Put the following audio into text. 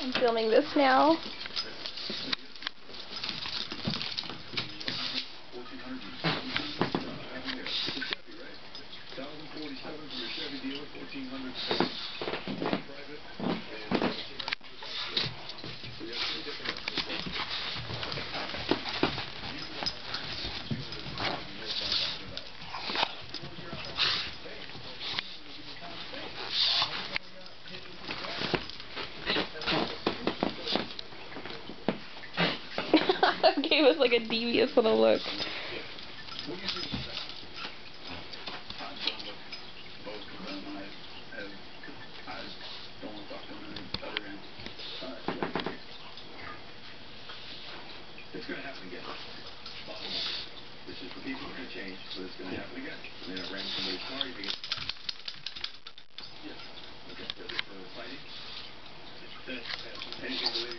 I'm filming this now. Gave us like a devious little look. It's going to happen again. Bottom line. This is for people who can change, but it's going to happen again. I mean, I ran somebody's car, you get... Yeah. Okay. For fighting? Anything related